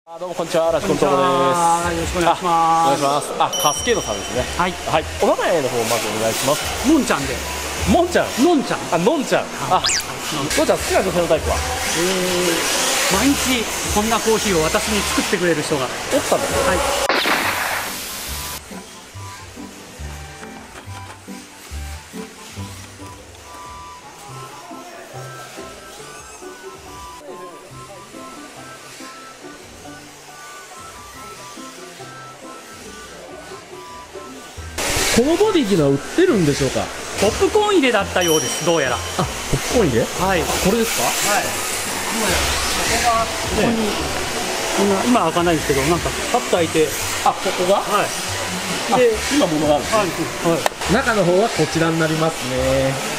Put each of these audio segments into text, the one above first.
どうもこんにちは、ラジコントロです。 よろしくお願いします。 お願いします。カスケードさんですね。 はい。 はい。お名前の方まずお願いします。 のんちゃんで。 もんちゃん。 のんちゃん。 のんちゃん。のんちゃん好きな女性のタイプは。 毎日こんなコーヒーを私に作ってくれる人が。 奥さんですよ。 はい。 このボディっていうのは売ってるんでしょうか。 ポップコーン入れだったようです。どうやら。 ポップコーン入れ。 はい。 これですか。 はい。ここに今開かないんですけど、なんかパッと開いて。 ここが。 はい。 で、今物がある。 はい。 中の方はこちらになりますね。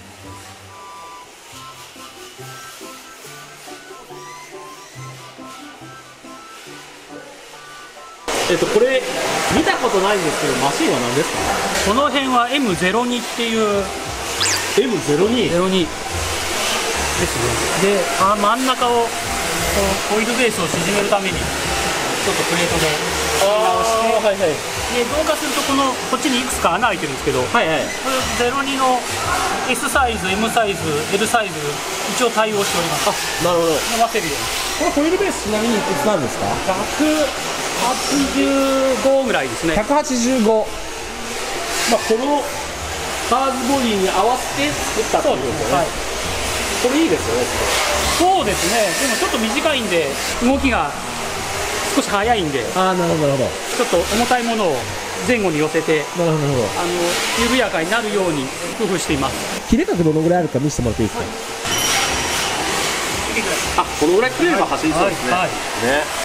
これ見たことないんですけど、マシンは何ですか。 この辺は M02 っていう M02 02ですね。で、真ん中をこうオイルベースを縮めるためにちょっとプレートで直して、 はいはい。 で同化するとこっちにいくつか穴開いてるんですけど、 はいはい。 これ02の S サイズ、M サイズ、L サイズ一応対応しております。 なるほど。 伸ばせるように。 これホイールベースちなみにいくつなんですか。 185ぐらいですね。 185。このカーズボディに合わせて作ったってことですよね。はい。これいいですよね。 そうですね。でもちょっと短いんで動きが少し早いんで。 なるほどなるほど。 ちょっと重たいものを前後に寄せて、 なるほど緩やかになるように工夫しています。 切れ角どのぐらいあるか見せてもらっていいですか。このぐらい切れれば走りそうですね。はい。ね。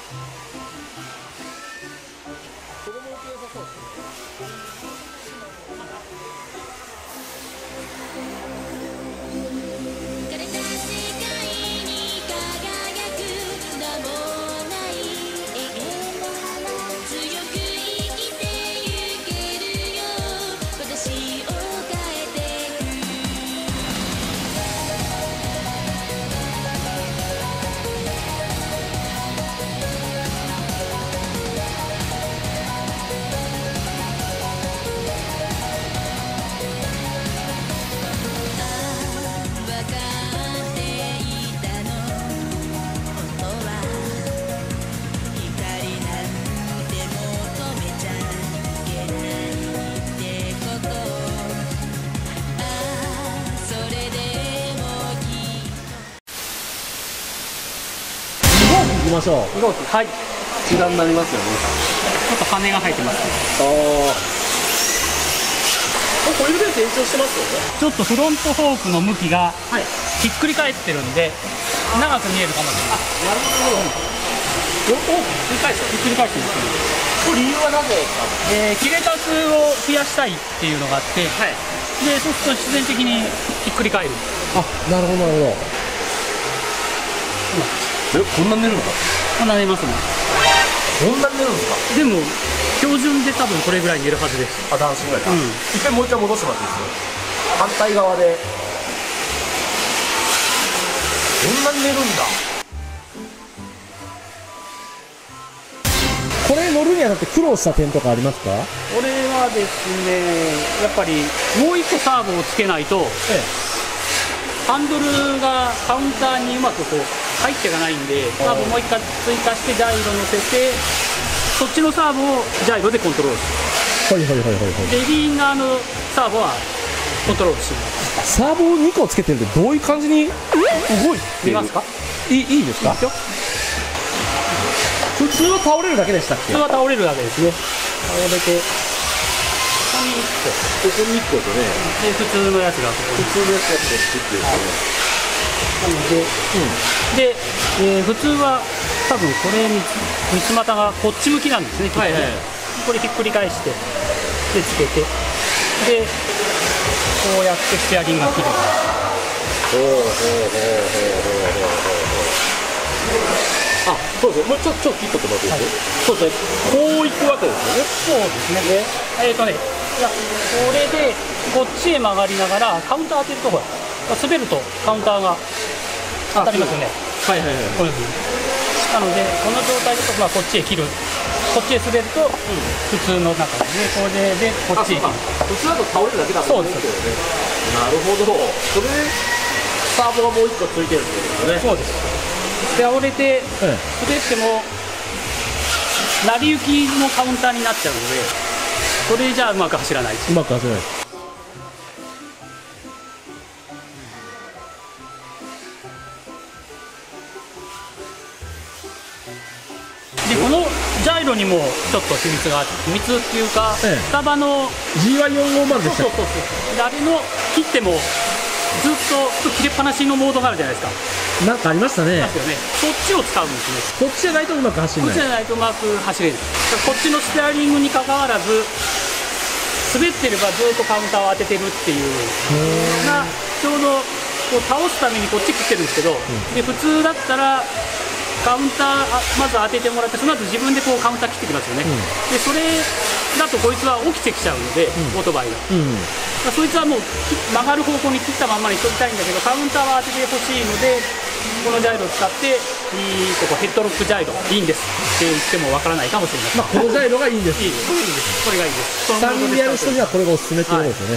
行きましょう。 はい。こちらになりますよね。 ちょっと羽が生えてますね。 ホイールベース延長してますよね。 ちょっとフロントフォークの向きがひっくり返ってるんで長く見えるかもしれない。 なるほど。フロントフォークひっくり返してるんですけど、これ理由はなぜですか。 切れ角を増やしたいっていうのがあって、 はい。 でそうすると必然的にひっくり返る。 なるほどなるほど。こんなに寝るのか。 こんな寝ますね。 こんなに寝るんですか。 でも標準で多分これぐらい寝るはずです。 男子ぐらいか。一回もう一回戻してもらっていいですか。反対側で。こんなに寝るんだ。これ乗るにあたって苦労した点とかありますか。 これはですね、やっぱりもう一個サーボをつけないと、ハンドルがカウンターにうまく入っていかないんで、サーボもう一回追加してジャイロ乗せて、そっちのサーボをジャイロでコントロールする。レディー側のサーボはコントロールしてる。 サーボを2個つけてるってどういう感じに動いてる。 見ますか。 いいですか。普通は倒れるだけでしたっけ。 普通は倒れるだけですね。倒れてここに1個ですね。で普通のやつがここに。普通のやつがこっちっていうね。なので、普通は多分これ三つ股がこっち向きなんですね。これひっくり返してでつけて、でこうやってステアリングが切る。 そうですね。もうちょっと切っとってもらっていいですか。そうですね。こういくわけですよね。 そうですね。いやこれでこっちへ曲がりながらカウンター当てるとほら滑るとカウンターが当たりますよね。 はいはいはい。 こういうふうになのでこの状態だと、こっちへ切る、こっちへ滑ると普通の中で、これでこっちへ切る。 普通だと倒れるだけだもんね。そうですよね。なるほど。それでサーボがもう1個ついてるってことですね。 そうです。で倒れて滑っても成り行きのカウンターになっちゃうので、それじゃあうまく走らない。 うまく走らない。 でこのジャイロにもちょっと秘密があって、秘密っていうか、スタバの G1450 でした。 そうあれの切ってもずっと切れっぱなしのモードがあるじゃないですか。 なんかありましたね。 ですよね。そっちを使うんですね。こっちじゃないとうまく走れない。 こっちじゃないとうまく走れない。こっちのステアリングに関わらず、滑ってればずっとカウンターを当ててるっていうような、ちょうどこう倒すためにこっち切ってるんですけど、で普通だったらカウンターまず当ててもらって、その後自分でこうカウンター切ってきますよね。でそれだとこいつは起きてきちゃうので、オートバイが。そいつはもう曲がる方向に切ったまんまにしときたいんだけど、カウンターは当ててほしいので、このジャイロを使ってここヘッドロックジャイロいいんですって言ってもわからないかもしれません。 このジャイロがいいんです。 いいです。これがいいです。 3人でやる人にはこれがおすすめってことですよね。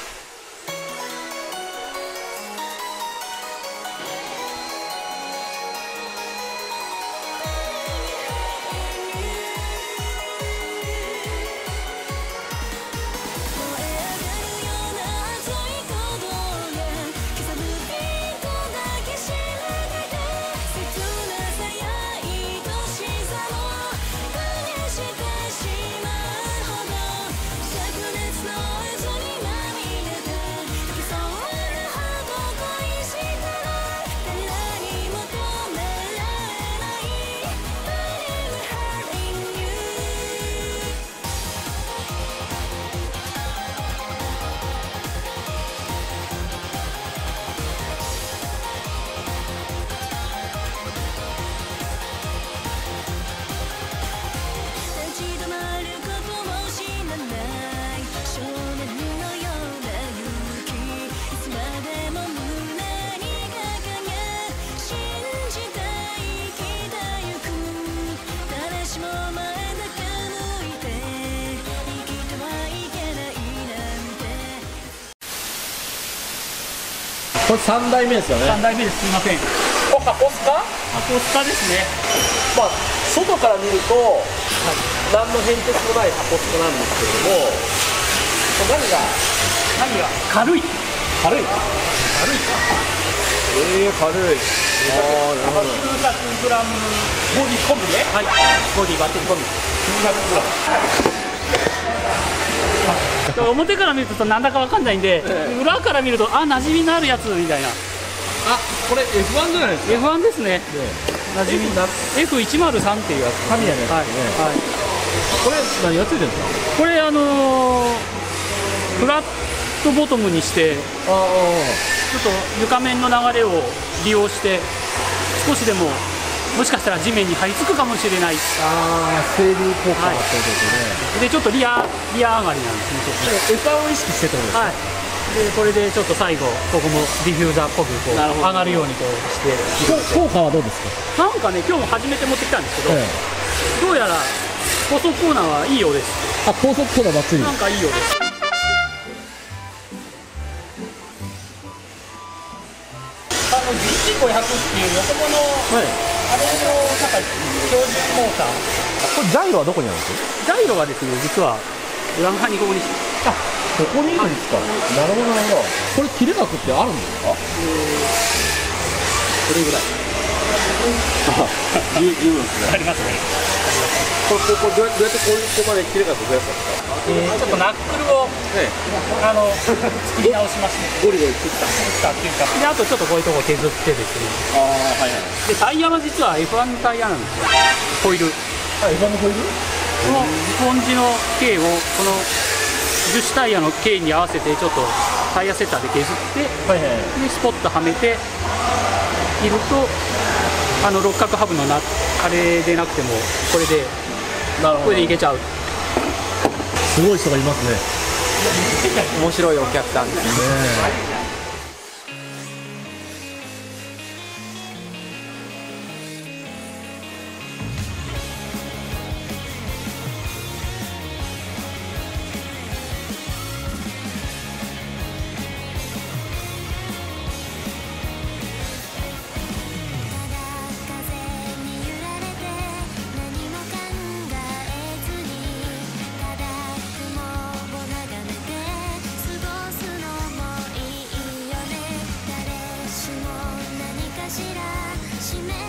これ3代目ですよね。 3代目です。すみません。 ハコスカ？ ハコスカですね。 外から見ると、何の変哲もないハコスカなんですけれども、何が軽い。 軽い。 軽いか。 軽い。 900グラムボディ込みね。はい。ボディバッテリー込み。900グラム。表から見るとなんだかわかんないんで、裏から見ると馴染みのあるやつみたいな。 これ F1 じゃないですか。 F1 ですね。馴染み F103 っていうやつ。 神谷のやつですね。これ何がついてるんですか。 これフラットボトムにして、ちょっと床面の流れを利用して少しでももしかしたら地面に張り付くかもしれない。 整備効果があったりですね。 でちょっとリア上がりなんですね。 F1 を意識してってことですか。 はい。でこれでちょっと最後ここもディフューザーっぽくこう上がるようにこうして。 効果はどうですか。 なんかね、今日も初めて持ってきたんですけど、どうやら高速コーナーはいいようです。 高速コーナーバッチリ。 なんかいいようです。GT500 っていう横の、あれのなんか標準モーター。 これジャイロはどこにあるんですか。 ジャイロがですね、実は裏側にここに。 ここにいるんですか。なるほどなるほど。これ切れ角ってあるんですか。これぐらい。十分ですね。 ありますね。 これどうやってここまで切れ角増やすんですか。 ちょっとナックルを作り直しまして、 ゴリゴリ切ったっていうか、であとちょっとこういうとこ削ってですね。でタイヤは実は F1 のタイヤなんですよ。ホイール。 F1 のホイール。 このスポンジの径をこの樹脂タイヤの径に合わせてちょっとタイヤセッターで削って、でスポッとはめていると六角ハブのあれでなくてもこれでいけちゃう。 すごい人がいますね。 面白いお客さんですね。 しらしめ